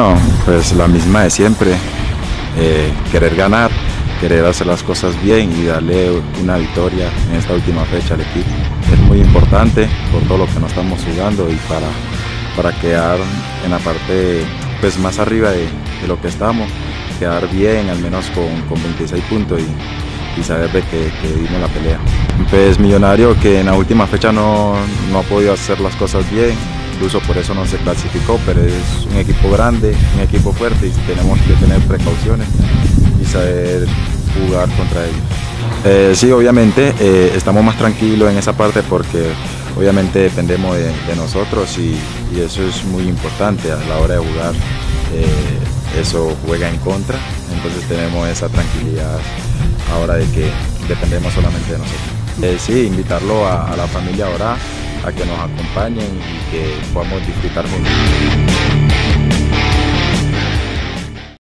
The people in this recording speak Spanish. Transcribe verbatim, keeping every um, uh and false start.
No, pues la misma de siempre, eh, querer ganar, querer hacer las cosas bien y darle una victoria en esta última fecha al equipo. Es muy importante por todo lo que nos estamos jugando y para, para quedar en la parte pues, más arriba de, de lo que estamos, quedar bien al menos con, con veintiséis puntos y, y saber de que, que dimos la pelea. Pues Millonario que en la última fecha no, no ha podido hacer las cosas bien, incluso por eso no se clasificó, pero es un equipo grande, un equipo fuerte y tenemos que tener precauciones y saber jugar contra ellos. Eh, sí, obviamente eh, estamos más tranquilos en esa parte porque obviamente dependemos de, de nosotros y, y eso es muy importante a la hora de jugar, eh, eso juega en contra, entonces tenemos esa tranquilidad ahora de que dependemos solamente de nosotros. Eh, sí, invitarlo a, a la familia ahora a que nos acompañen y que podamos disfrutar juntos.